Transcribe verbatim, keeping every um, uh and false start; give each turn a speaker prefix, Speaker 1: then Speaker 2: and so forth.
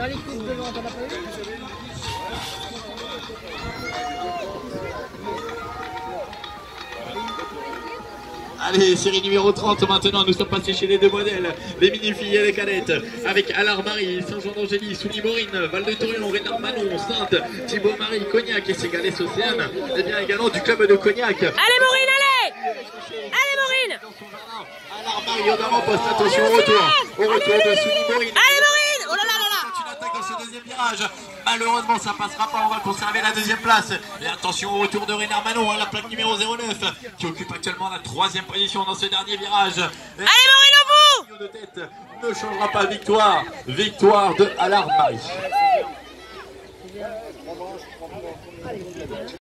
Speaker 1: Allez, série numéro trente maintenant, nous sommes passés chez les deux modèles, les mini-filles et les cadettes, avec Alar-Marie, Saint-Jean-d'Angély, Souly-Maureen, Val-de-Thorion, Rénard-Manon, Sainte, Thibaut-Marie, Cognac et Ségales Océane, et bien également du club de Cognac.
Speaker 2: Allez Maureen, allez Allez Maureen.
Speaker 1: Alar-Marie au avant-poste, attention au retour, au retour de Souly-Maureen.
Speaker 2: Allez Maureen. Oh là là là là.
Speaker 1: Une attaque dans ce deuxième virage, malheureusement ça passera pas, on va conserver la deuxième place. Et attention au retour de Rénard Manon, hein, la plaque numéro zéro neuf, qui occupe actuellement la troisième position dans ce dernier virage. Et
Speaker 2: allez Maureen au bout.
Speaker 1: de tête ne changera pas, victoire, victoire de Alar-Marie.